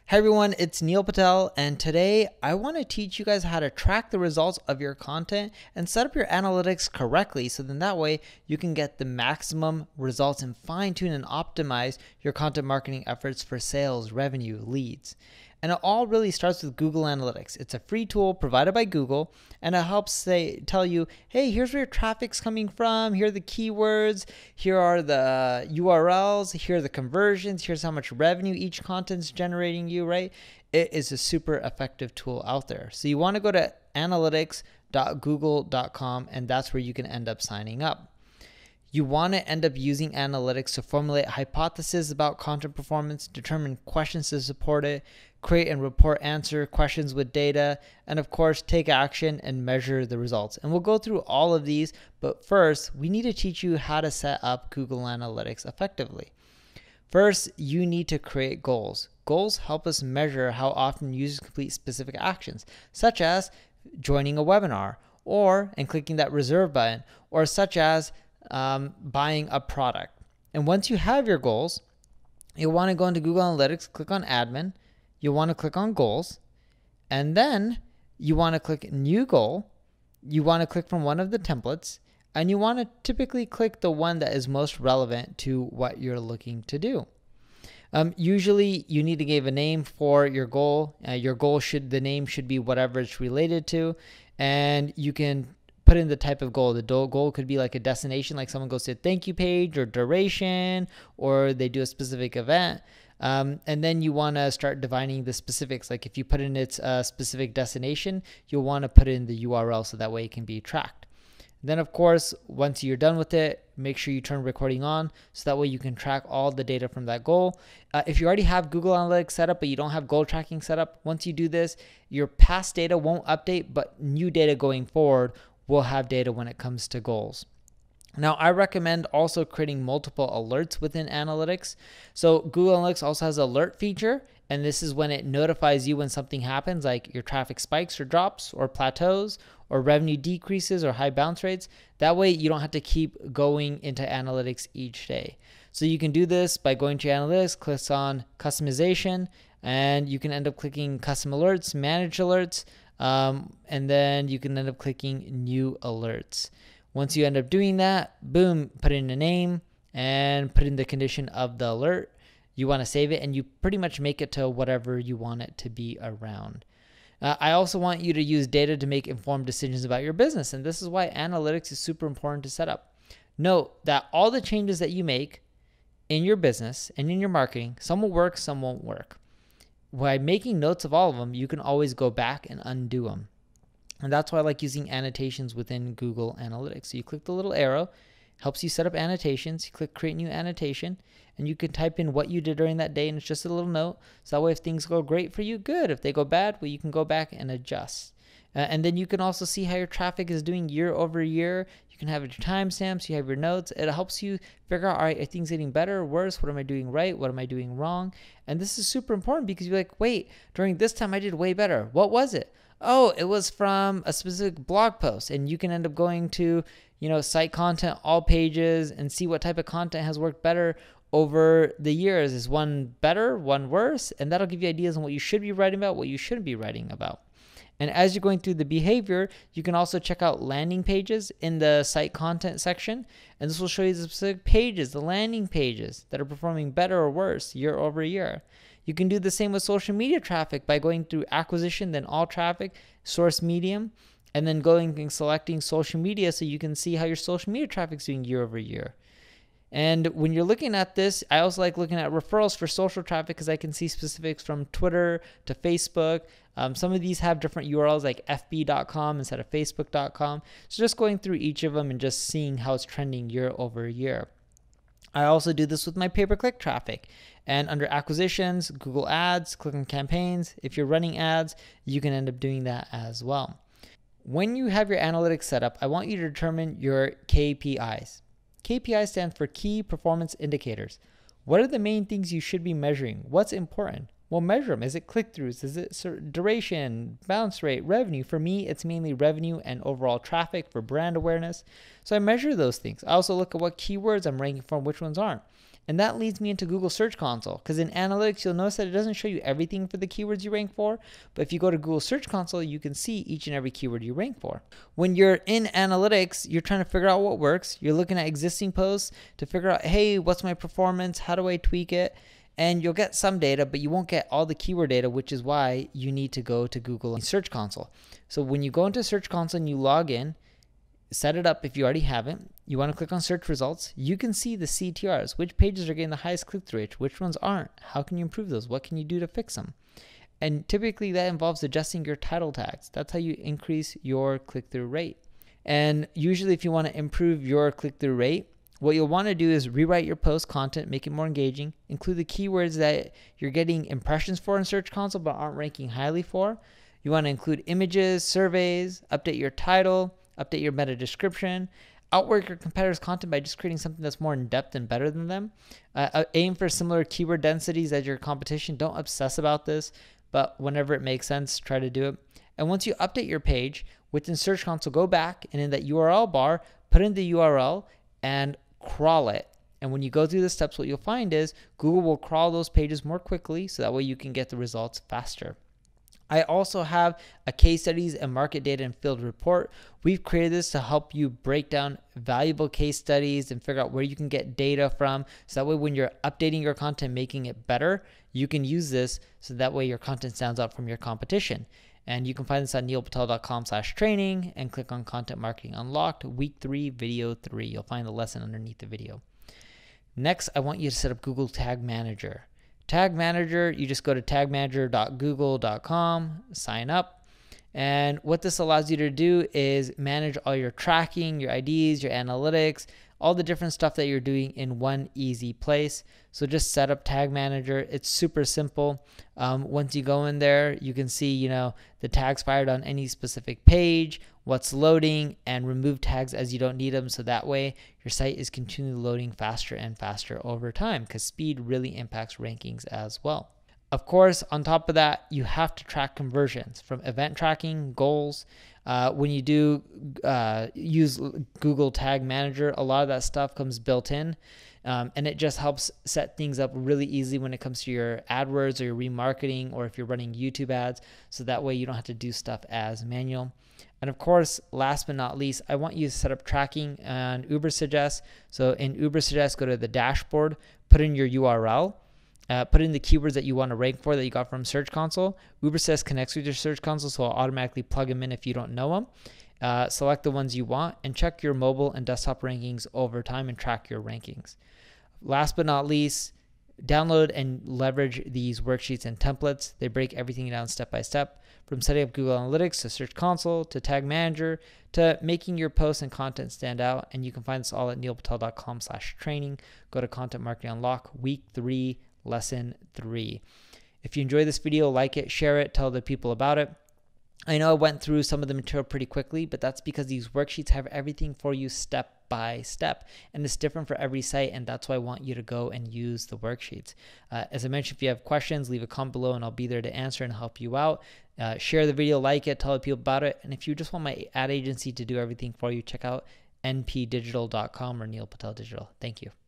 Hey everyone, it's Neil Patel, and today I want to teach you guys how to track the results of your content and set up your analytics correctly so then that way you can get the maximum results and fine-tune and optimize your content marketing efforts for sales, revenue, leads. And it all really starts with Google Analytics. It's a free tool provided by Google, and it helps tell you, hey, here's where your traffic's coming from, here are the keywords, here are the URLs, here are the conversions, here's how much revenue each content's generating you, right? It is a super effective tool out there. So you want to go to analytics.google.com, and that's where you can end up signing up. You want to end up using analytics to formulate hypotheses about content performance, determine questions to support it, create and report answer questions with data, and of course, take action and measure the results. And we'll go through all of these, but first, we need to teach you how to set up Google Analytics effectively. First, you need to create goals. Goals help us measure how often users complete specific actions, such as joining a webinar, and clicking that reserve button, or such as buying a product. And once you have your goals, you'll want to go into Google Analytics, click on admin, you'll want to click on goals, and then you want to click new goal. You want to click from one of the templates, and you want to typically click the one that is most relevant to what you're looking to do. Usually you need to give a name for your goal. The name should be whatever it's related to, and you can put in the type of goal. The goal could be like a destination, like someone goes to a thank you page, or duration, or they do a specific event. And then you want to start defining the specifics. Like if you put in its specific destination, you'll want to put in the URL so that way it can be tracked. Then of course, once you're done with it, make sure you turn recording on so that way you can track all the data from that goal. If you already have Google Analytics set up but you don't have goal tracking set up, once you do this, your past data won't update, but new data going forward will have data when it comes to goals. Now, I recommend also creating multiple alerts within Analytics. So Google Analytics also has an alert feature, and this is when it notifies you when something happens, like your traffic spikes or drops or plateaus or revenue decreases or high bounce rates. That way you don't have to keep going into Analytics each day. So you can do this by going to Analytics, click on customization, and you can end up clicking custom alerts, manage alerts, and then you can end up clicking new alerts. Once you end up doing that, boom, put in a name and put in the condition of the alert. You want to save it, and you pretty much make it to whatever you want it to be around. I also want you to use data to make informed decisions about your business, and this is why analytics is super important to set up. Note that all the changes that you make in your business and in your marketing, some will work, some won't work. By making notes of all of them, you can always go back and undo them. And that's why I like using annotations within Google Analytics. So you click the little arrow, helps you set up annotations. You click create new annotation, and you can type in what you did during that day, and it's just a little note. So that way if things go great for you, good. If they go bad, well, you can go back and adjust. And then you can also see how your traffic is doing year over year. You can have your timestamps, you have your notes. It helps you figure out, all right, are things getting better or worse? What am I doing right? What am I doing wrong? And this is super important because you're like, wait, during this time I did way better. What was it? Oh, it was from a specific blog post, and you can end up going to, site content, all pages, and see what type of content has worked better over the years. Is one better, one worse? And that'll give you ideas on what you should be writing about, what you shouldn't be writing about. And as you're going through the behavior, you can also check out landing pages in the site content section. And this will show you the specific pages, the landing pages that are performing better or worse year over year. You can do the same with social media traffic by going through acquisition, then all traffic, source medium, and then going and selecting social media so you can see how your social media traffic is doing year over year. And when you're looking at this, I also like looking at referrals for social traffic because I can see specifics from Twitter to Facebook. Some of these have different URLs like fb.com instead of facebook.com. So just going through each of them and just seeing how it's trending year over year. I also do this with my pay-per-click traffic. And under acquisitions, Google Ads, click on campaigns. If you're running ads, you can end up doing that as well. When you have your analytics set up, I want you to determine your KPIs. KPIs stand for Key Performance Indicators. What are the main things you should be measuring? What's important? Well, measure them. Is it click-throughs? Is it duration, bounce rate, revenue? For me, it's mainly revenue and overall traffic for brand awareness. So I measure those things. I also look at what keywords I'm ranking for and which ones aren't. And that leads me into Google Search Console, because in analytics, you'll notice that it doesn't show you everything for the keywords you rank for, but if you go to Google Search Console, you can see each and every keyword you rank for. When you're in analytics, you're trying to figure out what works. You're looking at existing posts to figure out, hey, what's my performance? How do I tweak it? And you'll get some data, but you won't get all the keyword data, which is why you need to go to Google Search Console. So when you go into Search Console and you log in, set it up if you already haven't. You want to click on search results. You can see the CTRs, which pages are getting the highest click-through rate, which ones aren't. How can you improve those? What can you do to fix them? And typically that involves adjusting your title tags. That's how you increase your click-through rate. And usually if you want to improve your click-through rate, what you'll want to do is rewrite your post content, make it more engaging, include the keywords that you're getting impressions for in Search Console but aren't ranking highly for. You want to include images, surveys, update your title, update your meta description, outwork your competitors' content by just creating something that's more in-depth and better than them. Aim for similar keyword densities as your competition. Don't obsess about this, but whenever it makes sense, try to do it. And once you update your page, within Search Console, go back and in that URL bar, put in the URL and crawl it. And when you go through the steps, what you'll find is Google will crawl those pages more quickly, so that way you can get the results faster. I also have a case studies and market data and field report. We've created this to help you break down valuable case studies and figure out where you can get data from. So that way when you're updating your content, making it better, you can use this so that way your content stands out from your competition. And you can find this on neilpatel.com/training and click on Content Marketing Unlocked, Week 3, Video 3. You'll find the lesson underneath the video. Next, I want you to set up Google Tag Manager. Tag Manager, you just go to tagmanager.google.com, sign up. And what this allows you to do is manage all your tracking, your IDs, your analytics, all the different stuff that you're doing in one easy place. So just set up Tag Manager. It's super simple. Once you go in there, you can see, the tags fired on any specific page, what's loading, and remove tags as you don't need them. So that way your site is continually loading faster and faster over time, because speed really impacts rankings as well. Of course, on top of that, you have to track conversions from event tracking, goals. When you do use Google Tag Manager, a lot of that stuff comes built in, and it just helps set things up really easily when it comes to your AdWords or your remarketing, or if you're running YouTube ads, so that way you don't have to do stuff as manual. And of course, last but not least, I want you to set up tracking and Ubersuggest. So in Ubersuggest, go to the dashboard, put in your URL, put in the keywords that you want to rank for that you got from Search Console. Ubersuggest connects with your Search Console, so it'll automatically plug them in if you don't know them. Select the ones you want and check your mobile and desktop rankings over time and track your rankings. Last but not least, download and leverage these worksheets and templates. They break everything down step by step, from setting up Google Analytics to Search Console to Tag Manager to making your posts and content stand out. And you can find this all at neilpatel.com/training. Go to Content Marketing Unlock, Week 3, Lesson 3. If you enjoyed this video, like it, share it, tell other people about it. I know I went through some of the material pretty quickly, but that's because these worksheets have everything for you step by step, and it's different for every site, and that's why I want you to go and use the worksheets. As I mentioned, if you have questions, leave a comment below and I'll be there to answer and help you out. Share the video, like it, tell other people about it, and if you just want my ad agency to do everything for you, check out npdigital.com or Neil Patel Digital. Thank you.